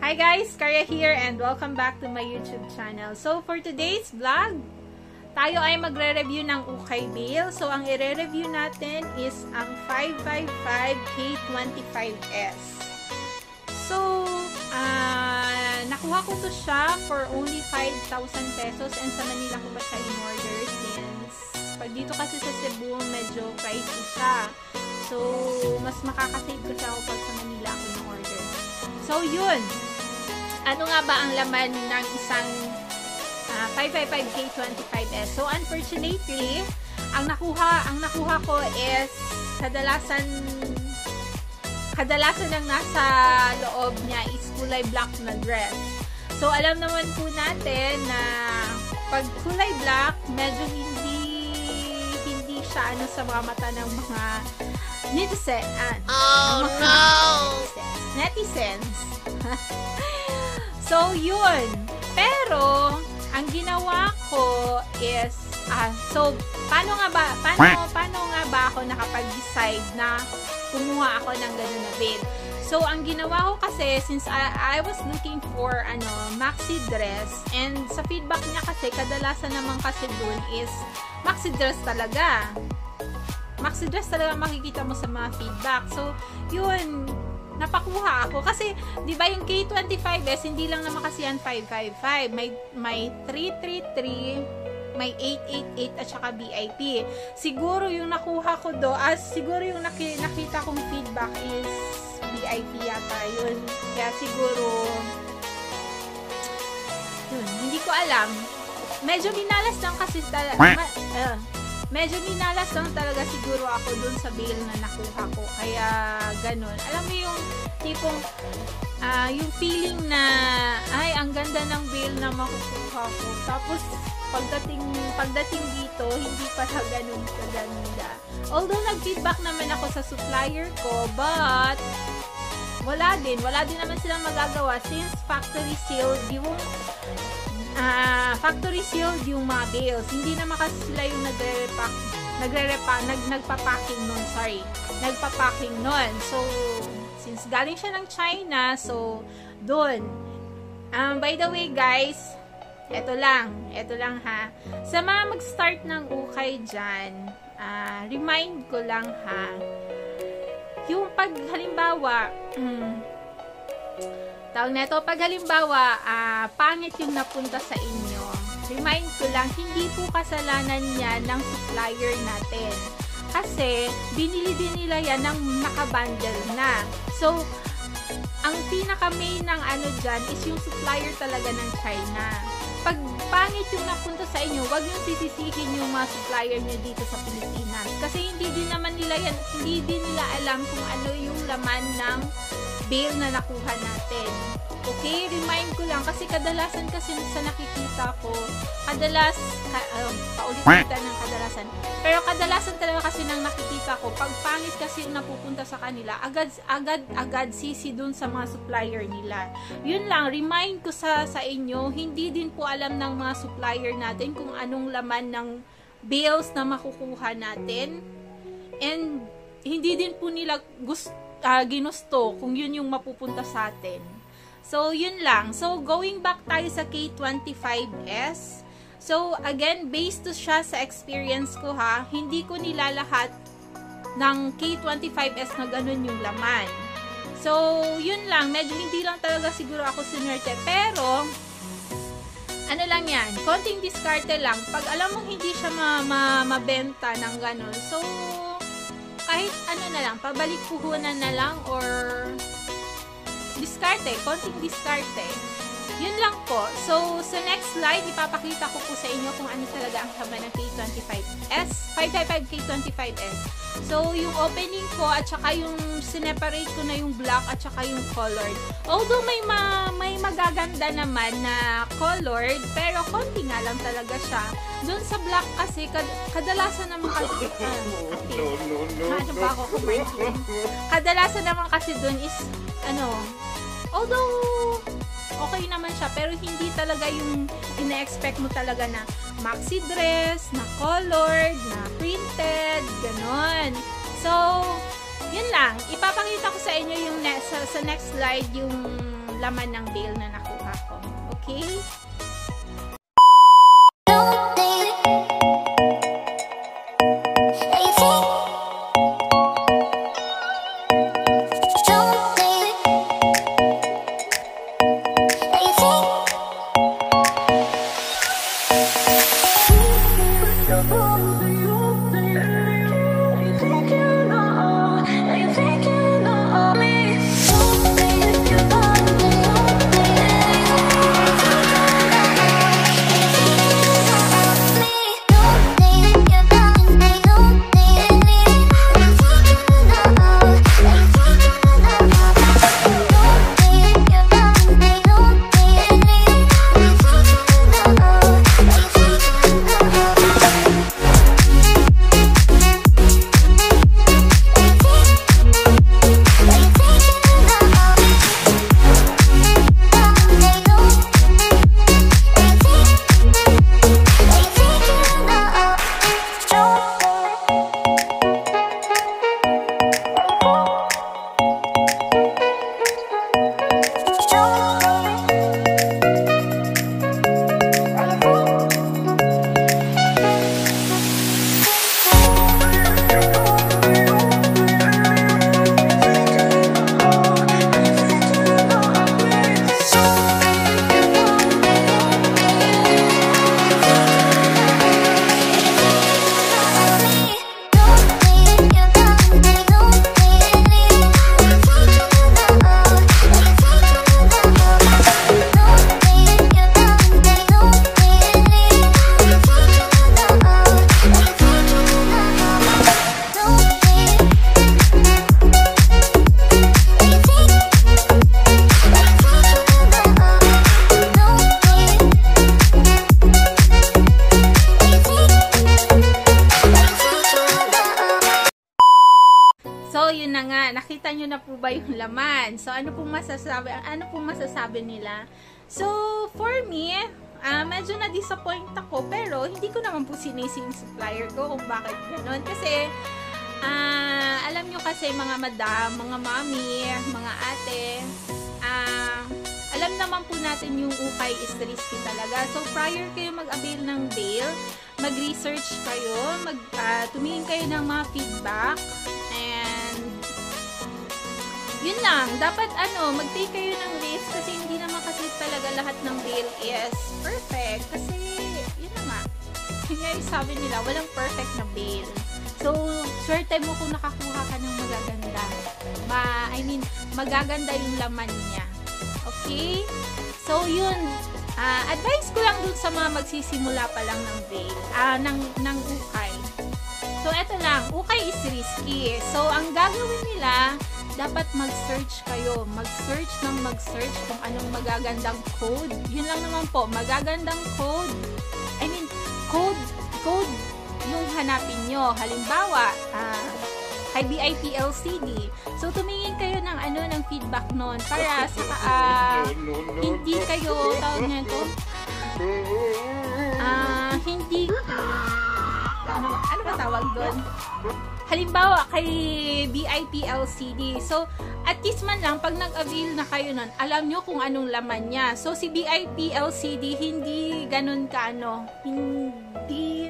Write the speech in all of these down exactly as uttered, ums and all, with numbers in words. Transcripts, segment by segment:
Hi guys, Karya here and welcome back to my YouTube channel. So for today's vlog, tayo ay magre-review ng ukay bale. So ang i-review natin is ang five five five K twenty-five S. So uh, nakuha ko to siya for only five thousand pesos and sa Manila ko pa siya in-order since pag dito kasi sa Cebu medyo pricey siya. So mas makakasave kasi ako pag sa Manila ako in-order. So yun, ano nga ba ang laman ng isang uh, five five five K twenty-five S? So unfortunately, ang nakuha, ang nakuha ko is kadalasan kadalasan ang nasa loob niya is kulay black na dress. So alam naman po natin na pag kulay black, medyo hindi hindi siya ano sa mga mata ng mga netizen, ah, oh mga no! netizens. So, yun. Pero, ang ginawa ko is, ah, so, paano nga ba, paano, paano nga ba ako nakapag-decide na kumuha ako ng ganun na bale? So, ang ginawa ko kasi, since I, I was looking for, ano, maxi dress, and sa feedback niya kasi, kadalasan naman kasi dun is, maxi dress talaga. Maxi dress talaga makikita mo sa mga feedback. So, yun, napakuha ako. Kasi, di ba yung K twenty-five S, hindi lang naman kasi yan five five five. May, may three three three, may eight eight eight, at saka V I P. Siguro yung nakuha ko do, as siguro yung naki, nakita kong feedback is V I P yata yun. Kaya siguro, yun, hindi ko alam. Medyo minalas lang kasi talaga. Uh, medyo minalas lang talaga siguro ako dun sa bale na nakuha ko. Kaya, ganun. Alam mo yung tipong, uh, yung feeling na, ay, ang ganda ng bale na makukuha ko. Tapos, pagdating, pagdating dito, hindi pa sa ganun kaganda. Although, nag-feedback naman ako sa supplier ko, but, wala din. Wala din naman silang magagawa since factory sealed yung Uh, factory sealed yung mga bales. Hindi naman kasi sila yung nagre-repack, nagre-repack, nag, nagpa-packing nun, sorry. Nagpa-packing nun. So, since galing siya ng China, so, dun. Um, by the way, guys, eto lang, eto lang ha. Sa mga mag-start ng ukay dyan, uh, remind ko lang ha, yung pag, halimbawa, hmm, tawag na ito, pag halimbawa, uh, pangit yung napunta sa inyo, remind ko lang, hindi po kasalanan yan ng supplier natin. Kasi, binili din nila yan ng nakabundle na. So, ang pinaka-main ng ano dyan is yung supplier talaga ng China. Pag pangit yung napunta sa inyo, wag yung sisisihin yung mga supplier nyo dito sa Pilipinas. Kasi hindi din naman nila yan, hindi din nila alam kung ano yung laman ng bale na nakuha natin. Okay? Remind ko lang kasi kadalasan kasi sa nakikita ko, kadalas, ka, um, paulit-ulitan ng kadalasan. Pero kadalasan talaga kasi nang nakikita ko, pag pangit kasi yung napupunta sa kanila, agad, agad, agad sisi dun sa mga supplier nila. Yun lang, remind ko sa, sa inyo, hindi din po alam ng mga supplier natin kung anong laman ng bales na makukuha natin. And, hindi din po nila gusto Uh, ginusto kung yun yung mapupunta sa atin. So, yun lang. So, going back tayo sa K twenty-five S. So, again, based to siya sa experience ko ha, hindi ko nilalahat ng K twenty-five S na ganun yung laman. So, yun lang. Medyo hindi lang talaga siguro ako sinerte. Pero, ano lang yan, konting diskarte lang. Pag alam mong hindi siya ma ma mabenta ng ganun, so, kahit ano na lang, pabalik puhunan na lang or diskarte, konting diskarte. Yun lang po. So, sa next slide, ipapakita ko po sa inyo kung ano talaga ang laman ng K twenty-five S, five five five K twenty-five S. So, yung opening ko at saka yung sineparate ko na yung black at saka yung colored. Although may ma may magaganda naman na colored, pero konti nga lang talaga siya. Doon sa black kasi, kad kadalasan naman kasi, uh, okay. No, no, no, ano ba ako kumain? Kadalasan naman kasi doon is, ano, although, okay naman siya, pero hindi talaga yung ina-expect mo talaga na maxi dress, na colored, na printed, ganon. So, yun lang. Ipapakita ko sa inyo yung next, sa, sa next slide yung laman ng bail na nakuha ko. Okay? So, yun na nga. Nakita nyo na po ba yung laman? So, ano pong masasabi, ano pong masasabi nila? So, for me, uh, medyo na-disappoint ako, pero hindi ko naman po sinisi yung supplier ko kung bakit gano'n. Kasi, uh, alam nyo kasi mga madam, mga mami, mga ate, uh, alam naman po natin yung ukay is risky talaga. So, prior kayo mag-avail ng bail, mag-research kayo, mag, uh, tumingin kayo ng mga feedback, and yun lang, dapat ano, mag-take kayo ng risk kasi hindi naman kasi talaga lahat ng bail is perfect. Kasi, yun na nga, yun nga yung sabi nila, walang perfect na bail. So, swerte mo kung nakakuha ka ng magaganda. Ma, I mean, magaganda yung laman niya. Okay? So, yun. Uh, advice ko lang dun sa mga magsisimula pa lang ng bail. Uh, ng, ng ukay. So, eto lang. Ukay is risky. So, ang gagawin nila, dapat mag-search kayo. Mag-search ng mag-search kung anong magagandang code. Yun lang naman po. Magagandang code. I mean, code, code yung hanapin nyo. Halimbawa, uh, kay B I P L C D. So, tumingin kayo ng ano, ng feedback nun para sa, uh, hindi kayo, tawag nyo ito, ah, uh, hindi, ano, ano ba tawag doon? Halimbawa, kay B I P L C D. So, at least man lang, pag nag-avail na kayo nun, alam nyo kung anong laman niya. So, si B I P L C D, hindi ganun ka, ano, hindi,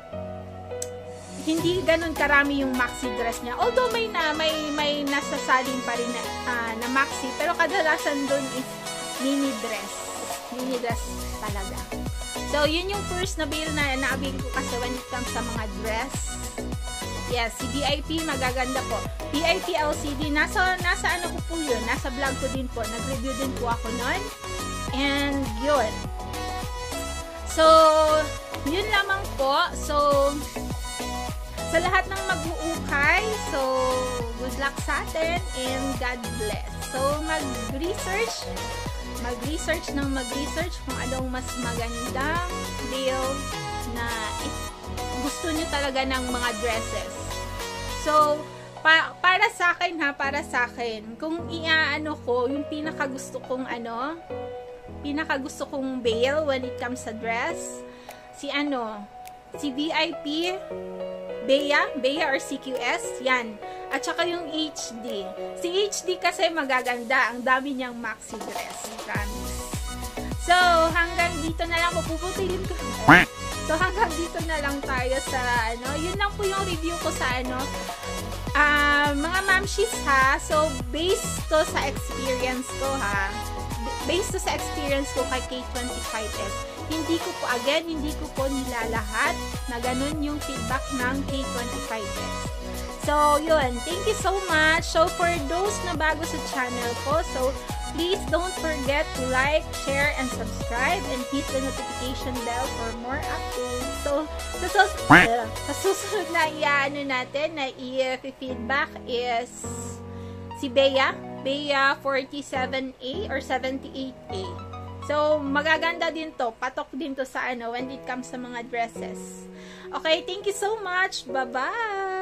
hindi ganun karami yung maxi dress niya. Although may na may may nasasalin pa rin na, uh, na maxi, pero kadalasan doon is mini dress. Mini dress talaga. So, yun yung first na bail na na-avail ko kasi when it comes sa mga dress. Yes, si B I P magaganda po. B I P L C D, nasa nasa ano ko po yun, nasa vlog ko din po. Nag-review din po ako noon. And yun. So, yun lamang po. So, sa lahat ng mag-uukay, so, good luck sa atin and God bless. So, mag-research, mag-research ng mag-research kung anong mas magandang bail na gusto nyo talaga ng mga dresses. So, pa para sa akin ha, para sa akin, kung iaano ko, yung pinaka-gusto kong ano, pinaka-gusto kong bail when it comes sa dress, si ano, si V I P, Bea, Bea or C Q S, yan. At saka yung H D. Si H D kasi magaganda. Ang dami niyang maxi dress. Promise. So, hanggang dito na lang. Pupuputilin ko. So, hanggang dito na lang tayo sa, ano, yun lang po yung review ko sa, ano, uh, mga mamshis, ha. So, based to sa experience ko, ha. Based to sa experience ko kay K twenty-five S. Hindi ko po, again, hindi ko po nilalahat na ganun yung feedback ng K twenty-five S. So, yun. Thank you so much. So, for those na bago sa channel ko, so, please don't forget to like, share, and subscribe, and hit the notification bell for more updates. So, sa, sus uh, sa susunod na iaano natin na i-feedback is si Bea, Bea forty-seven A or seventy-eight A. So, magaganda din to. Patok din to sa ano when it comes sa mga dresses. Okay, thank you so much. Bye-bye!